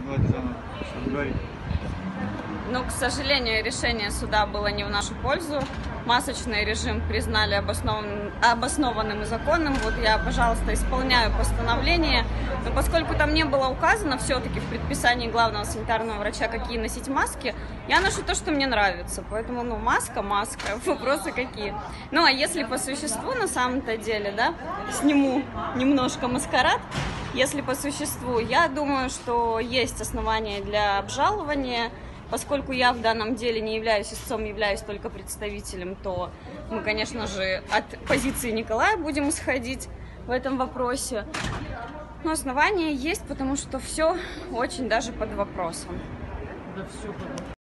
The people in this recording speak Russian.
Давайте заново. Что говорить? Но, к сожалению, решение суда было не в нашу пользу. Масочный режим признали обоснованным и законным. Вот я, пожалуйста, исполняю постановление. Но поскольку там не было указано все-таки в предписании главного санитарного врача, какие носить маски, я ношу то, что мне нравится. Поэтому, ну, маска, вопросы какие. Ну, а если по существу, на самом-то деле, да, сниму немножко маскарад. Если по существу, я думаю, что есть основания для обжалования. Поскольку я в данном деле не являюсь истцом, являюсь только представителем, то мы, конечно же, от позиции Николая будем исходить в этом вопросе. Но основания есть, потому что все очень даже под вопросом. Да все.